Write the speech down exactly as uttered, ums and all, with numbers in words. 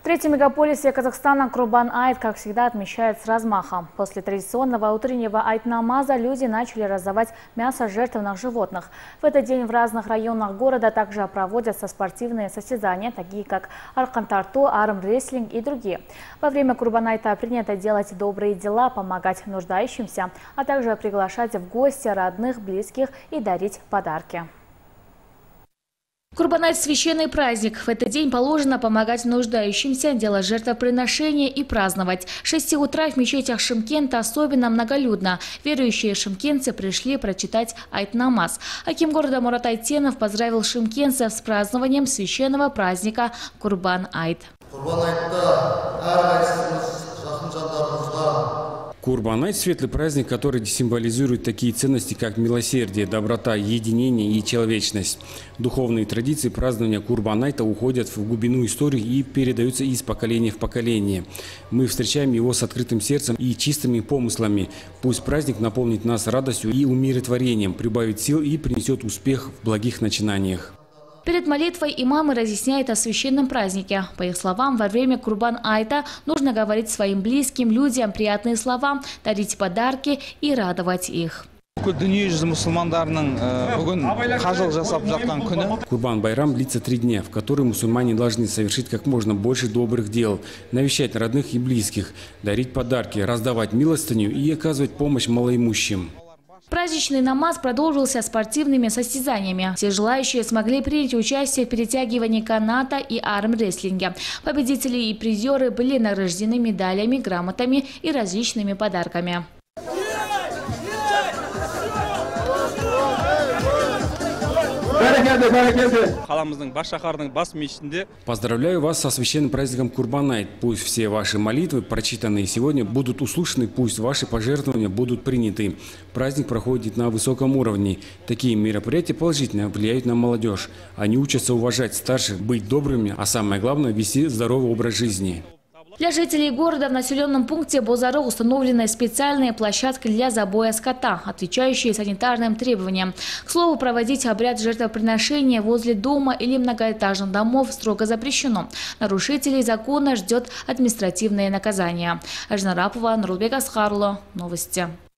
В третьем мегаполисе Казахстана Курбан-Айт, как всегда, отмечают с размахом. После традиционного утреннего айт-намаза люди начали раздавать мясо жертвенных животных. В этот день в разных районах города также проводятся спортивные состязания, такие как арқан-тарту, арм-рестлинг и другие. Во время Курбан-Айта принято делать добрые дела, помогать нуждающимся, а также приглашать в гости родных, близких и дарить подарки. Курбан-Айт – священный праздник. В этот день положено помогать нуждающимся, делать жертвоприношения и праздновать. С шести утра в мечетях Шымкента особенно многолюдно. Верующие шымкентцы пришли прочитать айт-намаз. Аким города Мурат Айтенов поздравил шымкентцев с празднованием священного праздника Курбан-Айт. Курбан-Айт – светлый праздник, который символизирует такие ценности, как милосердие, доброта, единение и человечность. Духовные традиции празднования Курбан-Айта уходят в глубину истории и передаются из поколения в поколение. Мы встречаем его с открытым сердцем и чистыми помыслами. Пусть праздник наполнит нас радостью и умиротворением, прибавит сил и принесет успех в благих начинаниях. Перед молитвой имамы разъясняют о священном празднике. По их словам, во время Курбан-Айта нужно говорить своим близким людям приятные слова, дарить подарки и радовать их. Курбан-Байрам длится три дня, в которые мусульмане должны совершить как можно больше добрых дел, навещать родных и близких, дарить подарки, раздавать милостыню и оказывать помощь малоимущим. Праздничный намаз продолжился спортивными состязаниями. Все желающие смогли принять участие в перетягивании каната и арм-рестлинге. Победители и призеры были награждены медалями, грамотами и различными подарками. Поздравляю вас со священным праздником Курбан-Айт. Пусть все ваши молитвы, прочитанные сегодня, будут услышаны, пусть ваши пожертвования будут приняты. Праздник проходит на высоком уровне. Такие мероприятия положительно влияют на молодежь. Они учатся уважать старших, быть добрыми, а самое главное – вести здоровый образ жизни. Для жителей города в населенном пункте Бозары установлены специальные площадки для забоя скота, отвечающие санитарным требованиям. К слову, проводить обряд жертвоприношения возле дома или многоэтажных домов строго запрещено. Нарушителей закона ждет административное наказание. Ажнарапова, Нурлбек Асхарло. Новости.